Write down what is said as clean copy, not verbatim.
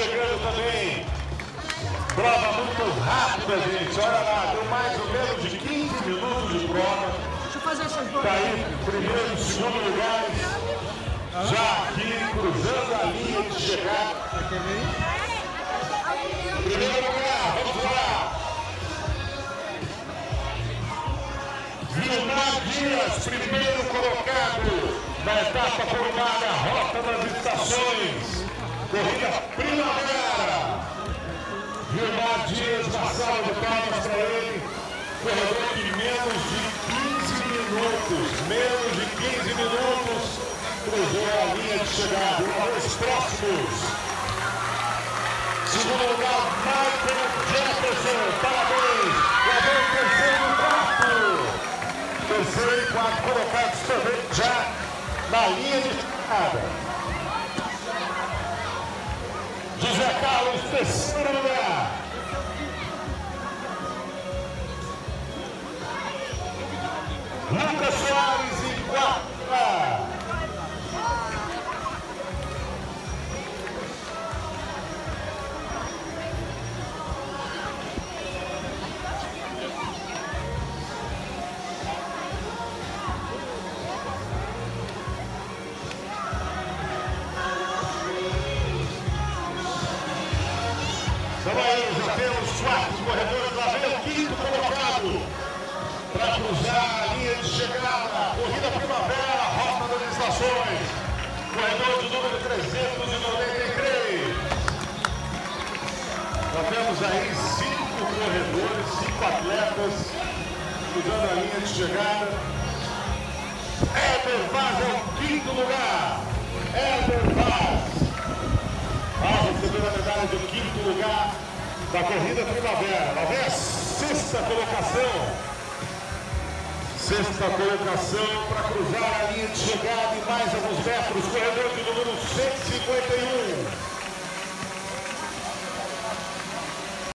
chegando também. Prova muito rápida, gente. Olha lá, deu mais ou menos de 15 minutos de prova. Deixa eu fazer essas duas. Está aí, primeiro e segundo lugares. Já aqui, cruzando a linha de chegada. Primeiro lugar, vamos lá. Vilmar Dias, primeiro colocado na etapa formada Rota das Estações. Corrida Primavera. Vilmar Dias, uma salva de palmas para ele. Corredor de menos de 15 minutos. Menos de 15 minutos. Cruzou a linha de chegada. Uma vez próximos. Segundo lugar, Michael Jefferson. Parabéns. Gravou terceiro e quarto. Terceiro e quarto colocados também já na linha de chegada. José Carlos, terceiro lugar. Lucas Soares em quarto lugar. Então aí, já temos 4 corredores, lá vem o quinto colocado para cruzar a linha de chegada. Corrida Primavera, Rota das Estações. Corredor de número 393. Já temos aí 5 corredores, 5 atletas cruzando a linha de chegada. Éder Vaz é o quinto lugar. Éder Vaz. Vai receber a medalha do quinto lugar da Corrida Primavera. Lá vem a sexta colocação. Sexta colocação para cruzar a linha de chegada e mais alguns metros. Corredor de número 151.